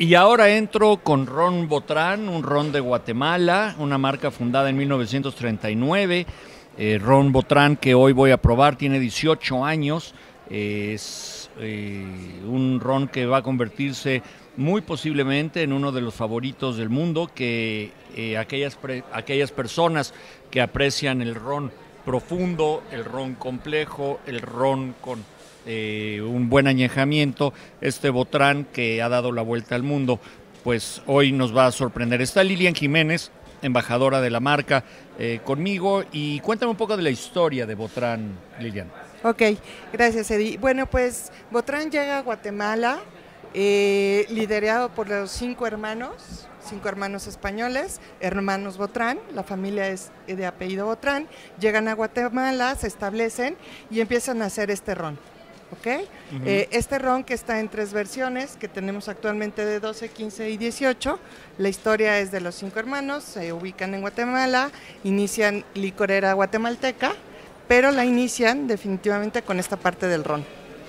Y ahora entro con Ron Botran, un ron de Guatemala, una marca fundada en 1939. Ron Botran, que hoy voy a probar, tiene 18 años. Es un ron que va a convertirse muy posiblemente en uno de los favoritos del mundo, que aquellas personas que aprecian el ron profundo, el ron complejo, el ron con un buen añejamiento, este Botran que ha dado la vuelta al mundo, pues hoy nos va a sorprender. Está Lilian Jiménez, embajadora de la marca, conmigo, y cuéntame un poco de la historia de Botran, Lilian. Ok, gracias, Eddie. Bueno, pues Botran llega a Guatemala liderado por los cinco hermanos españoles, hermanos Botran, la familia es de apellido Botran, llegan a Guatemala, se establecen y empiezan a hacer este ron. ¿Okay? Este ron que está en 3 versiones, que tenemos actualmente de 12, 15 y 18. La historia es de los 5 hermanos, se ubican en Guatemala, inician licorera guatemalteca, pero la inician definitivamente con esta parte del ron.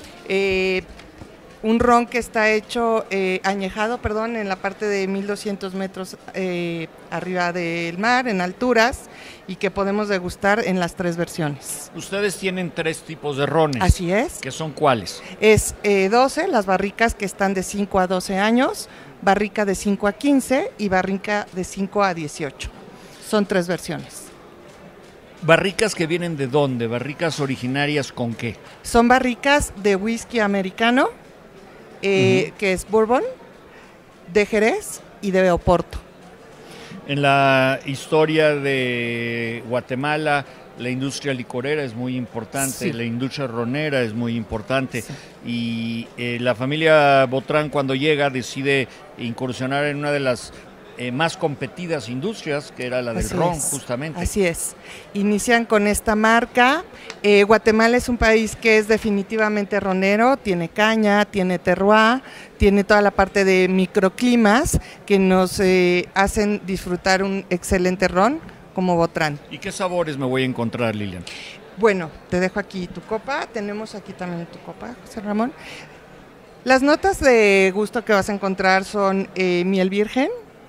Un ron que está hecho, añejado, en la parte de 1200 metros arriba del mar, en alturas, y que podemos degustar en las 3 versiones. Ustedes tienen 3 tipos de rones. Así es. ¿Qué son cuáles? Es 12, las barricas que están de 5 a 12 años, barrica de 5 a 15 y barrica de 5 a 18. Son 3 versiones. ¿Barricas que vienen de dónde? ¿Barricas originarias con qué? Son barricas de whisky americano, que es bourbon, de Jerez y de Oporto. En la historia de Guatemala, la industria licorera es muy importante, sí. La industria ronera es muy importante, sí. Y la familia Botran, cuando llega, decide incursionar en una de las más competidas industrias, que era la del ron, justamente. Así es. Inician con esta marca. Guatemala es un país que es definitivamente ronero, tiene caña, tiene terroir, tiene toda la parte de microclimas que nos hacen disfrutar un excelente ron como Botran. ¿Y qué sabores me voy a encontrar, Lilian? Bueno, te dejo aquí tu copa, tenemos aquí también tu copa, José Ramón. Las notas de gusto que vas a encontrar son miel virgen,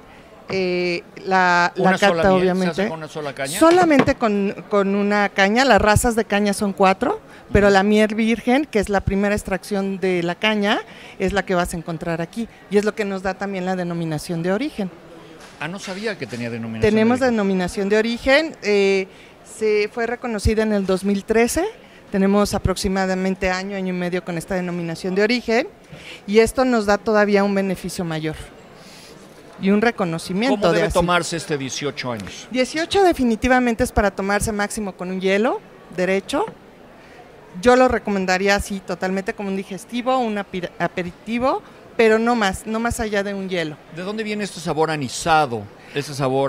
la cata, obviamente. ¿Se hace con una sola caña? Solamente con una caña. Las razas de caña son 4, pero la miel virgen, que es la primera extracción de la caña, es la que vas a encontrar aquí, y es lo que nos da también la denominación de origen. Ah, no sabía que tenía denominación. Tenemos denominación de origen, se fue reconocida en el 2013. Tenemos aproximadamente año y medio con esta denominación de origen, y esto nos da todavía un beneficio mayor y un reconocimiento. ¿Cómo debe tomarse este 18 años? 18 definitivamente es para tomarse máximo con un hielo derecho. Yo lo recomendaría así, totalmente como un digestivo, un aperitivo, pero no más allá de un hielo. ¿De dónde viene este sabor anisado, este sabor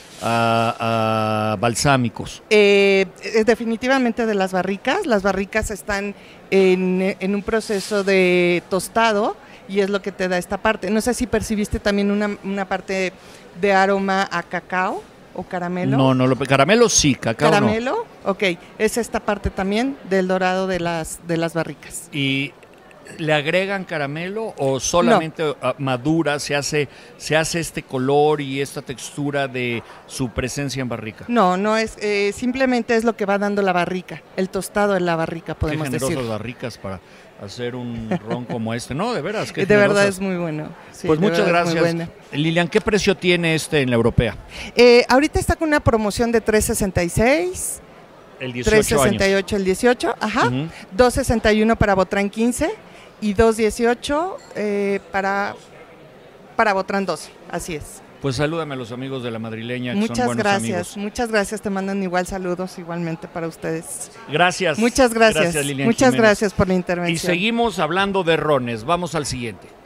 a balsámicos? Definitivamente de las barricas. Las barricas están en un proceso de tostado, y es lo que te da esta parte. No sé si percibiste también una parte de aroma a cacao o caramelo. No, caramelo sí, cacao ¿Caramelo? No. Ok, es esta parte también del dorado de las barricas. ¿Y le agregan caramelo o solamente madura, se hace este color y esta textura de su presencia en barrica? No es simplemente es lo que va dando la barrica, el tostado de la barrica, podemos decir. Qué generosas barricas para hacer un ron como este. No, de veras, qué de generosas. Verdad es muy bueno. Sí, pues muchas gracias. Lilian, ¿qué precio tiene este en la europea? Ahorita está con una promoción de $3.66. El 18 $3.68 años. El 18, ajá. $2.61 para Botran 15 y $2.18 para Botran 12, así es. Pues salúdame a los amigos de La Madrileña, que son buenos amigos. Muchas gracias, te mandan igual saludos igualmente para ustedes. Gracias. Muchas gracias. Gracias, Lilian Muchas Jiménez. Gracias por la intervención. Y seguimos hablando de rones, vamos al siguiente.